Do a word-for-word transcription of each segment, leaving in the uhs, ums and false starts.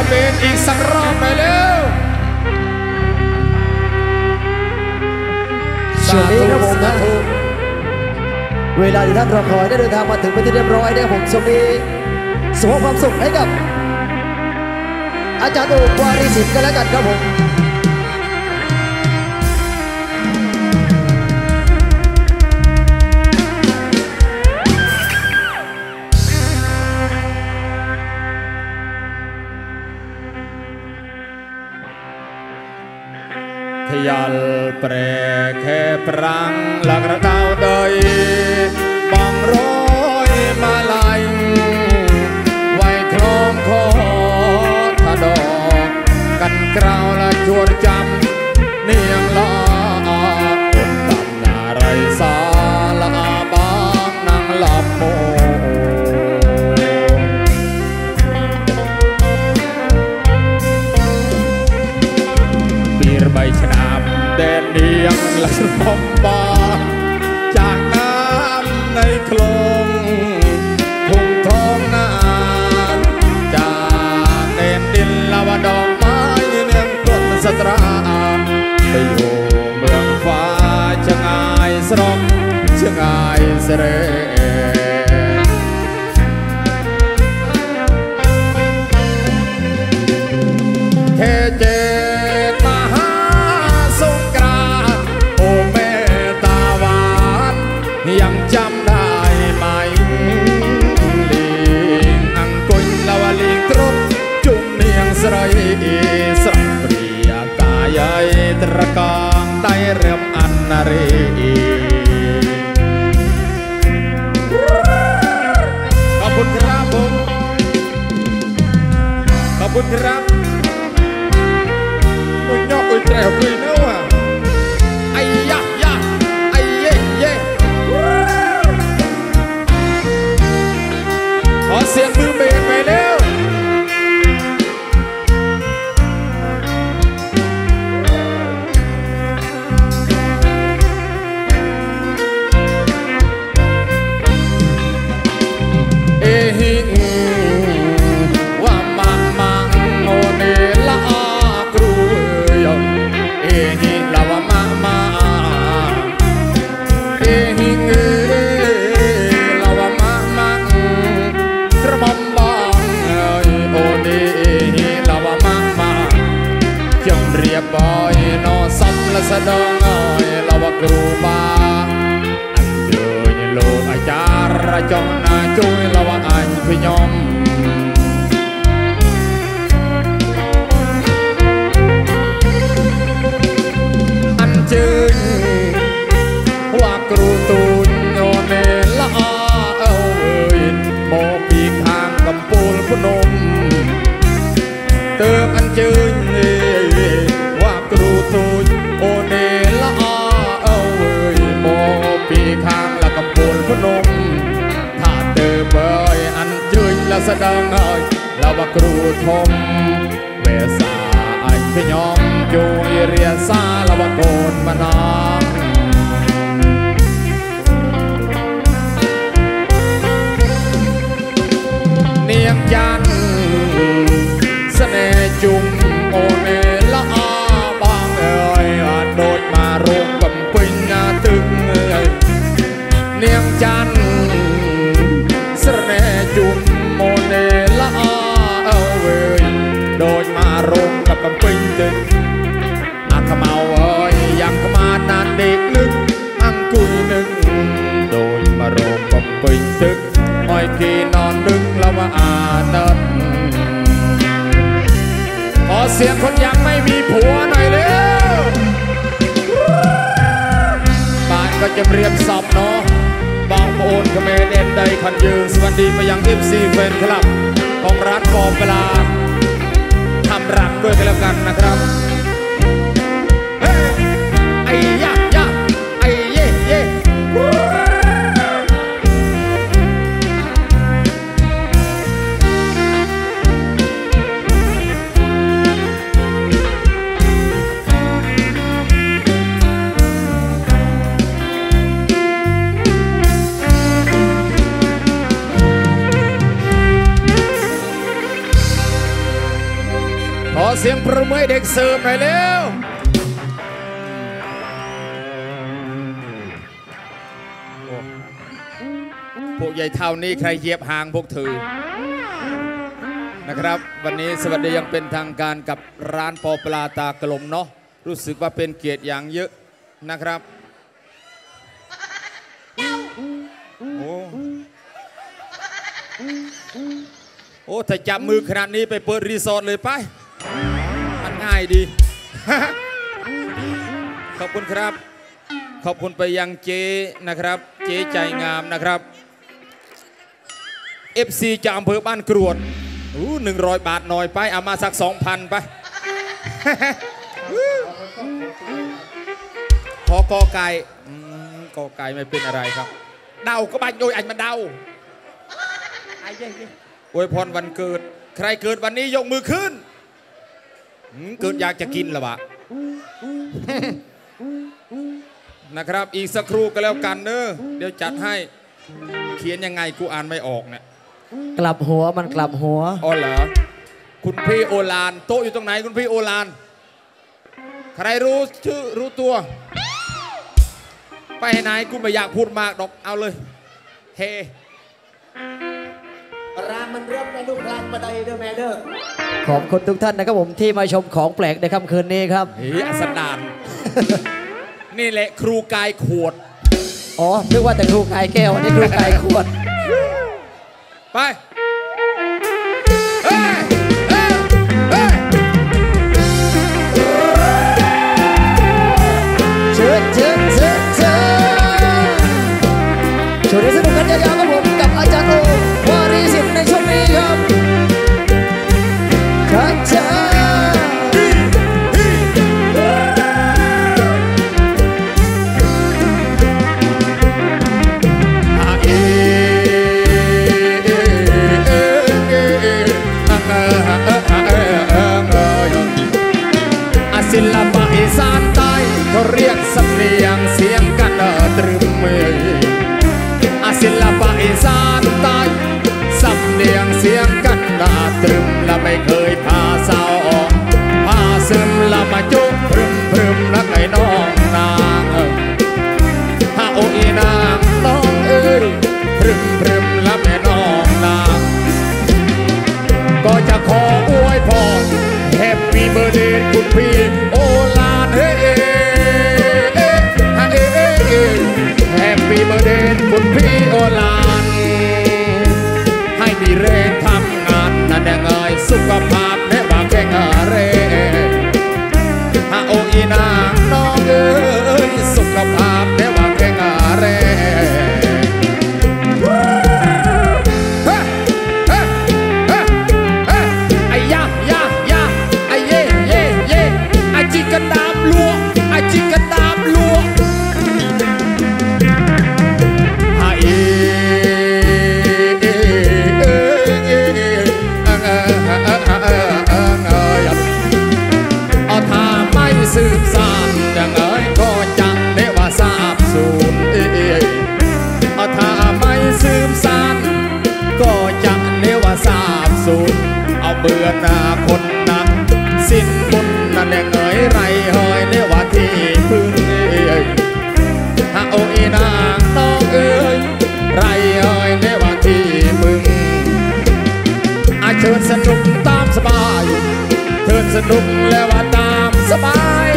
เบนอีกสักรอบไปเร็วช่วงนี้ครับผมนะเวลาที่ท่านรอคอยได้เดินทางมาถึงเป็นที่เรียบร้อยนะครับผมช่วงนี้สมความสุขให้กับอาจารย์โอ๊ควารีสินกันแล้วกันครับผมทยัลเปรแค่ปรังหลักระเต้าเดยบองร้อยมาลายไว้คลองคอทะดอกกันกราวละชวนจำเนียงลาคนตำนาไรสาละบางนางหลับโมปีรใบชนะแดนเดียงละรอมบาจากน้ำในคลองทุ่งทองนานจากแดนดินละวดอกไม้เนืองต้นสตราไปอยู่เมืองฟ้าเชียงรายสรมเชียงรายเสรเทเจยังจำได้ไหมลิงอังกุยลาวลิงตรบจุ่มเนียงสระอีสัมปรียากายตระกองไตเริ่มอันนารีขอบคุณครับผมขอบคุณครับอุ้ยยอกอุ้ยแตรวคุยเนื้อไอ้ยะยะไอ้เย่เย่ขอเสียงมือเบนไปเร็วเอหิงว่ามามังโมเนละกรูยเอหิงละว่ามามาเอหิงมอมบองโอดีลาวามากมาจงเรียบบอยนอสัมละสะดองลาวกรูบาอันเจยโลอาจารย์จงนาจุยลาวอันพยมอันเจยว่ากรูตูนโอเนละเอาโมปีกทางกำปูลพนมเติมอันเจยว่ากรูตูนโอเนละเอาเอ้ยโมปีกทางละกำปูลพนมถ้าเติมเอ้ยอันเจยละสะดังเอ้ยละว่ากรูทมเวสาอันพยอมจุยเรียสาละว่าโกนมานองเนียงจันเสน่ห์จุ่มโอเนละอาบางเอ่ยโดยมาโรงกำปิงตึงเนียงจันเสน่ห์จุ่มโอเนละอาเอาเอ่ยโดยมาโรงกับกำปิงตึงอาขมเอาเอ่ยยังขมานานเด็กลึกอังกุยหนึ่งโดยมาโรงกำปิงตึงอ้อยกีนอนนึกแล้วว่าอาเนิดขอเสียงคนยังไม่มีผัวหน่อยเร็วบ้านก็จะเรียบสับเนาะบางโอนขเมเด่นใดขันยืนสวัสดีไปยังเอฟซีแฟนคลับของร้านกอบเวลาทำรังด้วยกันแล้วกันนะครับไอ้ยะยะไอ้เย่เย่เสียงประมือเด็กเสิร์ฟหน่อยเร็วพวกใหญ่เท่านี้ใครเหยียบหางพวกเธอนะครับวันนี้สวัสดียังเป็นทางการกับร้านปอปลาตากลมเนาะรู้สึกว่าเป็นเกียรติอย่างเยอะนะครับโอ้โอ้ถ้าจับมือขนาดนี้ไปเปิดรีสอร์ทเลยไปมันง่ายดี ขอบคุณครับขอบคุณไปยังเจนะครับเจใจงามนะครับเอฟซีจากอำเภอบ้านกรวดอู้หนึ่งร้อยบาทหน่อยไปเอามาสักสองพันไป พอกอไก่กอไก่ไม่เป็นอะไรครับเดาก็บ้านโดยอันมาเดาไอ้เย้อวยพรวันเกิดใครเกิดวันนี้ยกมือขึ้นเกิดอยากจะกินหรอวะ นะครับอีกสักครู่ก็แล้วกันเนอะเดี๋ยวจัดให้เขียนยังไงกูอ่านไม่ออกเนี่ยกลับหัวมันกลับหัวอ๋อเหรอคุณพี่โอลานโต๊ะอยู่ตรงไหนคุณพี่โอลานใครรู้ชื่อรู้ตัวไปไหนกูไม่อยากพูดมากดอกเอาเลยเฮร้านมันเริ่มในลูกร้านมาได้เด้อแม่เด้อขอบคุณทุกท่านนะครับผมที่มาชมของแปลกในค่ำคืนนี้ครับเฮ้ยอัสดาน นี่แหละครูกายขวดอ๋อนึกว่าแต่ครูกายแก้วนี่ครูกายขวดไปเฮ้ยเฮ้ยเฮ้ยเชิญเชิญเชิญเชิญช่วงนี้สนุกกันยาวๆครับผมกับอาจารย์โอวารีสิทธิ์ในช่วงนี้ครับครับเชิญศิลปะอีสานใต้เขาเรียกสำเนียงเสียงกันตรึมเมยศิลปะอีสานใต้สำเนียงเสียงกันตรึมและไม่เคยพาเศร้าพาซึมและมาจุกพรึมพรึมและไก่น้องนางฮาโออีนางน้องเอ้ยพรึมพรึมและแม่น้องนางก็จะขออวยพรแฮปปี้เบอร์เดย์คุณพี่โอลานเฮ้แฮปปี้เบอร์เดย์คุณพี่โอลานให้มีแรงทำงานนั่นแดงเอยสุขภาพและบางแข่งเร่ฮาโออีนางน้องเอ้ยสุขภาพและบางแข่งเร่จิกันดามลัวไอจิกันดามลัวไอเอาถ้าไม่สืบสานอย่างเอ๋ยก็จะเรียกว่าทราบสูญเอาถ้าไม่สืบสานก็จะเรียกว่าทราบสูญเอาเบื่อหน้าคนนั้นสิ้นบุญนั่นเองเอ๋ยไรหอยเรียกว่าที่พึ่งฮาโออีนางน้องเอ๋ยไรหอยเรียกว่าที่พึ่งอาเชิญสนุกตามสบายเชิญสนุกแล้วว่าตามสบาย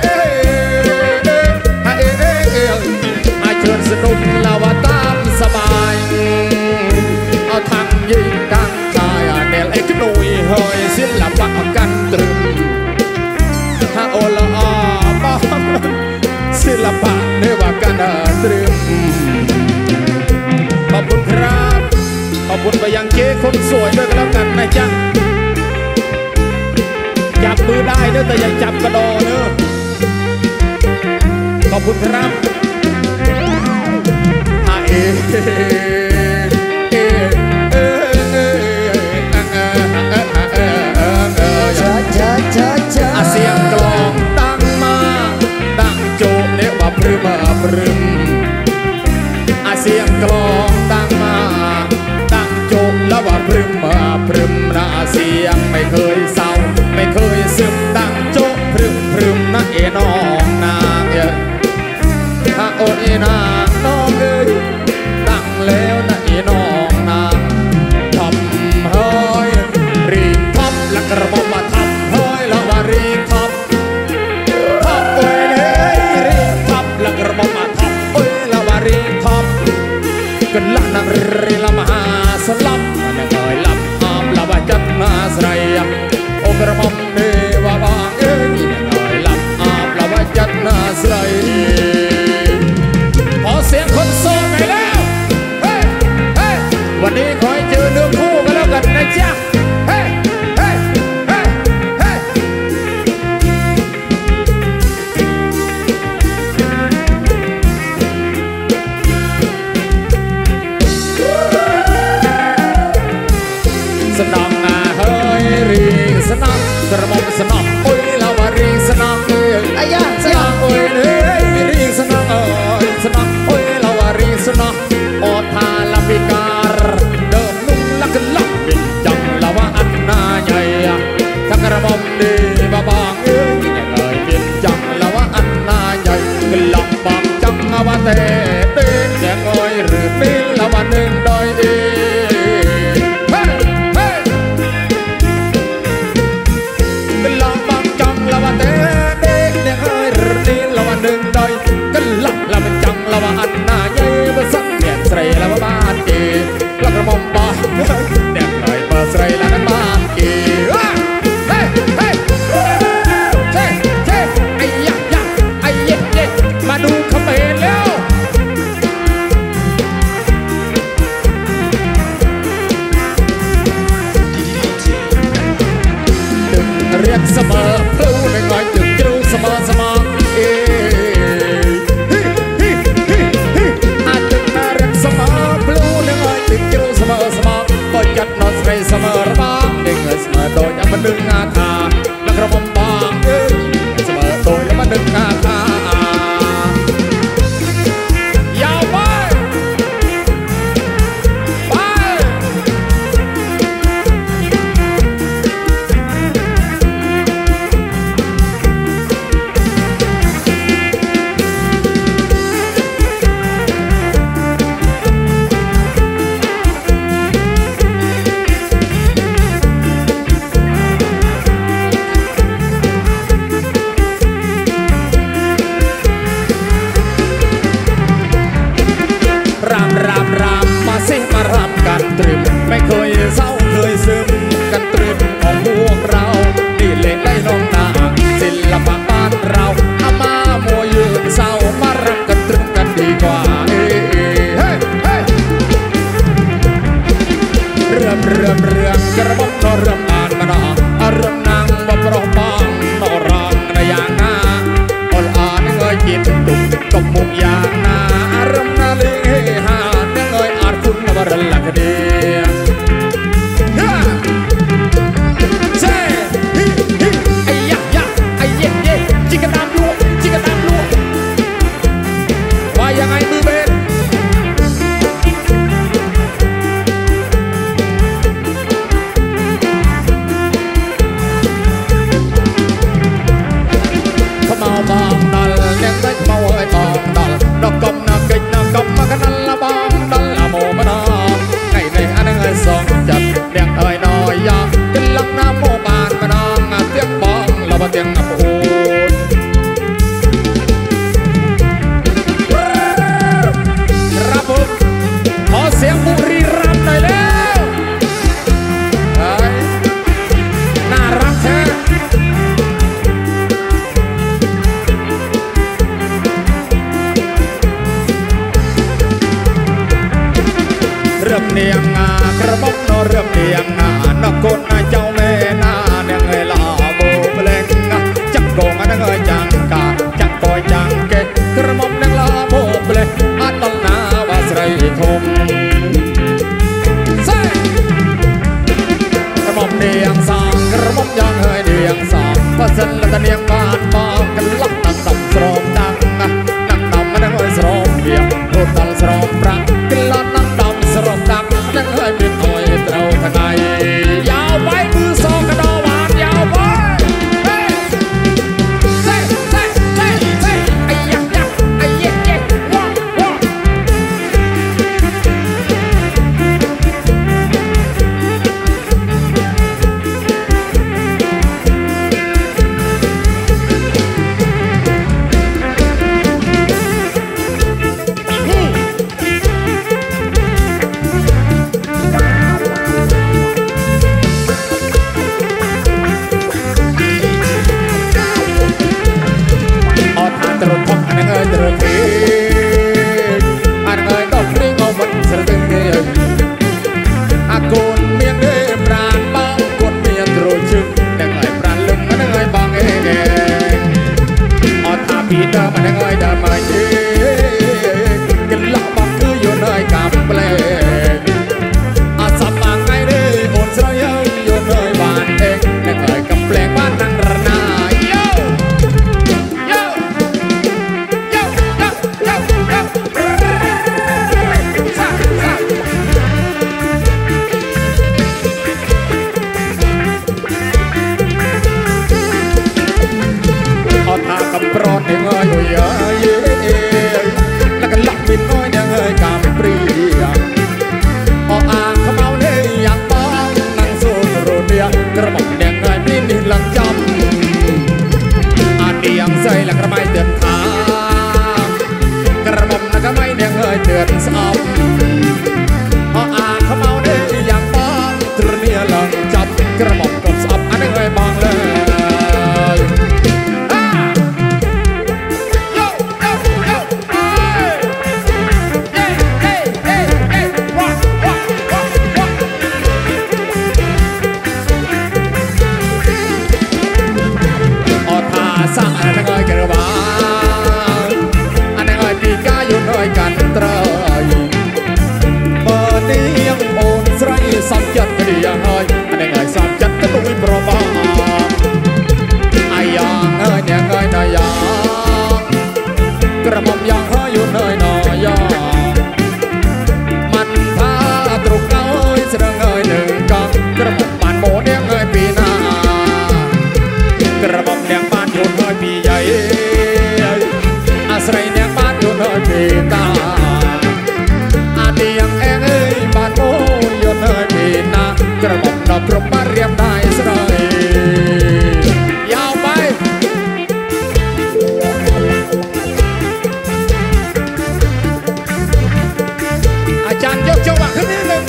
อาเชิญสนุกแล้วว่าตามสบายเอาทั้งยิงทั้งชายเดลเอ็กหนุ่ยหอยศิลปะกันตรึมฮาโอลาบอมศิลปะเนว่ากันตรึมขอบคุณครับขอบคุณไปยังเจ๊คนสวยด้วยกันแล้วกันนะจ๊ะจับมือได้เนอะแต่อย่าจับกระดอเนอะขอบคุณครับฮาเอเสียงกลองดังมาดังโจเรียกว่าพรึมพรึมเสียงกลองดังมาดังโจแล้วว่าพรึมพรึมนะเสียงไม่เคยเศร้าไม่เคยซึมตั้งโจ๊กพรึมพรึมนะเอน้องนางเอ้ยถ้าโอ้ยนางน้องเอ้ยตั้งแล้วนะเอน้องนางทำเฮ้ยรีบทับและกระบอกมาทับเฮ้ยละว่ารีบทับทับโอ้ยเลยรีบทับและกระบอกมาทับโอ้ยละว่ารีบทับกันละนักรีละมหาสลับมันยังเอ่ยลำอาบละว่าจัดมาใส่โอกระบอกเนว่าบางเอ้ยยังเอ่ยลำอาบละว่าจัดมาใส่ขอเสียงคนโสดหน่อยแล้วเฮ้เฮ้วันนี้ขอให้เจอเนื้อคู่กันแล้วกันนะจ๊ะเฮ้เฮ้เฮ้เฮ้สนองอ่ะเฮ้ยรีสนองกระบอกสนองโอ้ยละว่ารีสนองเอ้ยไอ้ยาสนองโอ้ยเอ้ยรีสนองเอ้ยสนองโอ้ยละว่ารีสนองโอทาลาบิการเดิมนุ่งลักลักบินจังละว่าอันนาใหญ่ทั้งกระบอกดีบ้าบางเอ้ยยังเอ้ยบินจังละว่าอันนาใหญ่กลับบางจังละว่าเตะเต้นยังเอ้ยหรือบินละว่าหนึ่งดอยเอเฮ้เฮ้กลับบางจังละว่าเตะเต้นยังเอ้ยหรือบินละว่าหนึ่งดอยกลับละมันจังละว่าอันนาใหญ่บ่สักเนี่ยใส่ละว่าบ้านเอละกระบอกบ้าเด็กหน่อยเปิดใส่ละนั้นบ้านเอเฮ้เฮ้เฮ้เฮ้เฮ้ไอ้ยะยะไอ้เย็ดเย็ดมาดูเขมรแล้วดึงเรียกเสมอพลูในง่อยดึงกรูเสมอเสมอเออาจดึงเรียกเสมอพลูในง่อยดึงกรูเสมอเสมอก็จัดนอนใส่เสมอระบ้างดึงเสมอโดยยังมันดึงอาคาแล้วกระผมบางเอ้ยเสมอโดยยังมันดึงอาคายาวไปไปรำรำรำมาสิมารำกันตรึมไม่เคยเศร้าเคยซึมกันตรึมของพวกเราดีเล่นไล่น้องนางศิลปะบ้านเราอามามัวยืนเศร้ามารำกันตรึมกันดีกว่าเอ้ยเฮ้เฮ้เรื่องเรื่องเรื่องกระบอกนอเรื่องอ่านมาหนออารมณ์นางบ่ปรองบางนอรองในอย่างนาอ่อนอ่านเงยกินตุกกับมุกอย่างนาอารมณ์นาลีหาเงยอาจคุณนวรลักเดียเซ่ไอ้ยะยะไอ้เย็ดเย็ดจิกกระดามลูกจิกกระดามลูกว่ายังไงมือเบนขมาวบางดัลเลี้ยงได้ขมาวเอ้ยบางดัลดอกกอมนักเกิดนักกอมมากันนั่นละบางดัลละโมมนาไงในอันนั้นไงสองจัดเลี้ยงเอ้ยน้อยยาขึ้นลังน้ำโมบานมานางเตียงบางละบ่เตียงอับอูนครับผมขอเสียงบุรีรัมย์หน่อยแล้วเฮ้ยน่ารักแท้เริ่มเนียงงากระบอกนอเริ่มเนียงงานกคนเจ้าแม่นาเนียงเงยลาโบเปลงจังโกงอันเงยจังกาจังกอยจังเกะกระบอกเนียงลาโบเปลงอันตนาวาสไรทมเซ่กระบอกเนียงสางกระบอกยังเงยเนียงสางพระเซนและตะเนียงบานบางกันลักนักต่ำสรมดังนักต่ำมันเงยสรมเบียงโดนตัลสรมรักกันลักนักต่ำสรมดังนั่งเอ้ยเป็นหอยเต้าทางไงยาวไปมือสองกระดอหวานยาวไปปรีออกอ่างขมเอาเนยอยากบ้องนั่งสูดโรเดียกระบอกแดงเงยมีนิหลังจำอาเดียงใส่หลังกระไม้เตือนทางกระบอกนักไม่แดงเงยเตือนซ้ำออกอ่างขมเอาเนยอยากบ้องตรเนียหลังจับกระบอกกบซับอันนี้เงยบางเลยสร้างอันนั้นเงยกระบาอันนั้นเงยปีกาอยู่น้อยกันตรายเมื่อนี้ยังโอนใส่สับจัดกระดิ่งเงยอันนั้นเงยสับจัดกระตุ้ยปรบาไอ้ยังเงยเนี่ยเงยนายากระหม่อมยังเฮยอยู่น้อยนายามันท่าตรุกเงยเสด็จเงยหนึ่งกังกระหม่อมมันโมเนี่ยเงยปีนากระหม่อมเนี่ยอยู่น้อยปีใหญ่อาศัยเนี่ยบ้านอยู่น้อยปีตาอาเดียงเองเอ้ยบ้านโมอยู่น้อยปีนากระหม่อมนับรบมาเรียบได้สลายยาวไปอาจารย์ยกจังหวะขึ้นนิดนึง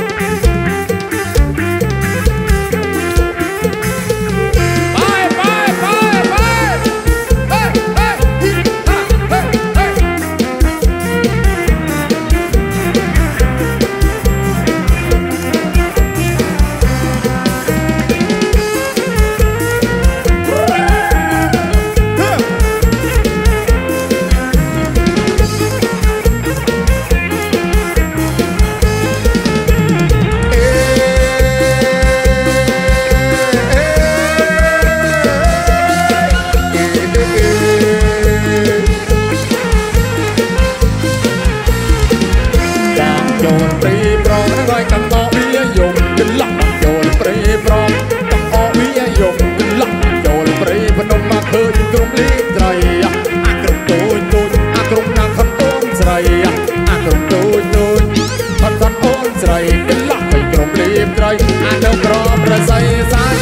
อันเดากรอบระใสสาย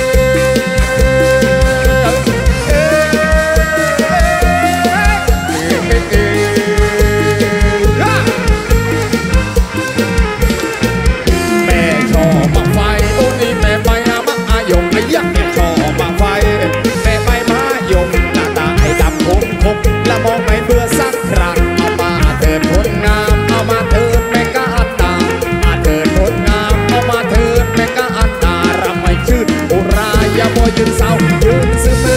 แม่ชอบมาไฟโอ้นี่แม่ไปมาอาหยงไอ้ยักษ์แม่ชอบมาไฟแม่ไปมาหยงหน้าตาไอ้ดำคมคมและมองไม่เบื่อสักครั้งเอามาเถิดคนงามเอามาเถิดแม่กาตาอาเถิดคนงามเอามาเถิดแม่กาตารำไม่ชื่นอุราอย่ามัวยืนเศร้ายืนซึม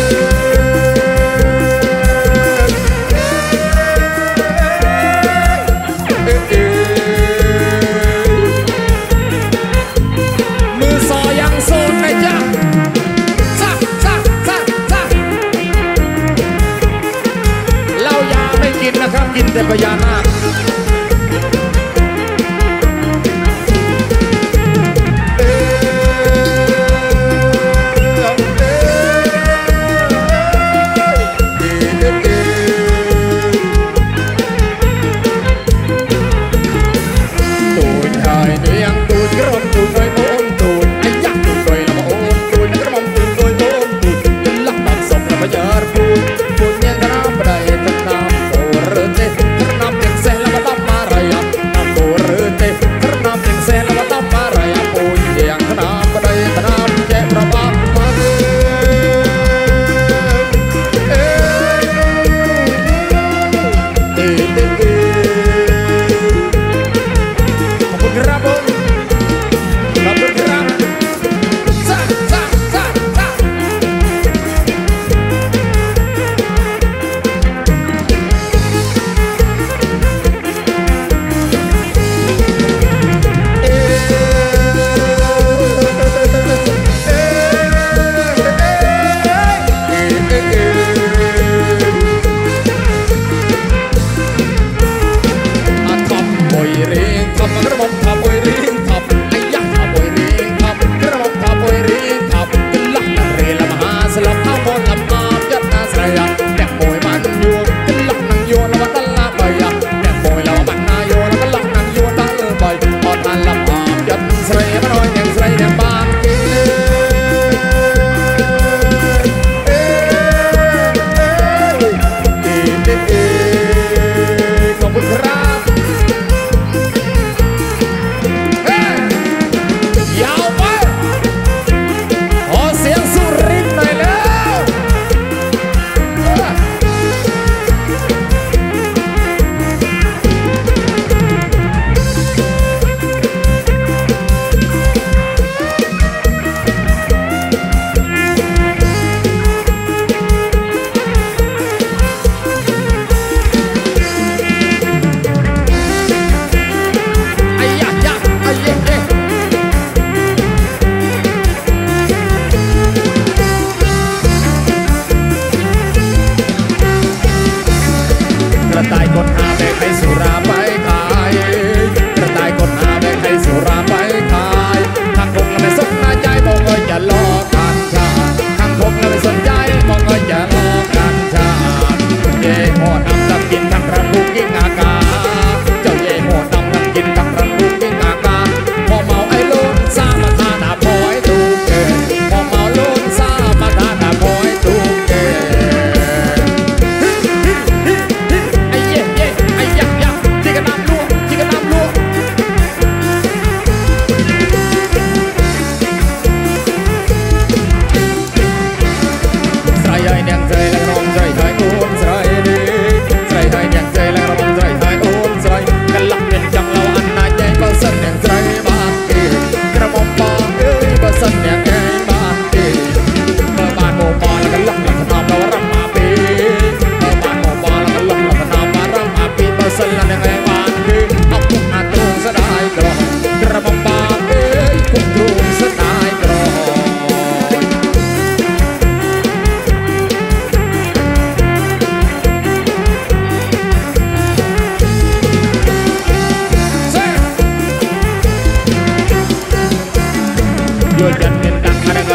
มือซอยังโซนนะจ๊ะซะซะซะซะเหล้ายาไม่กินนะครับกินแต่พญานาค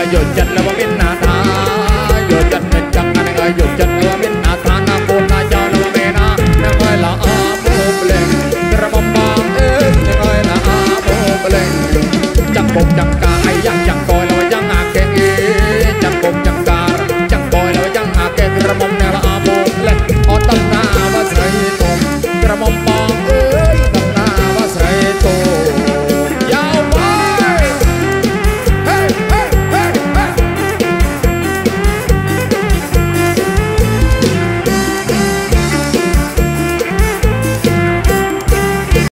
ยนต์กัน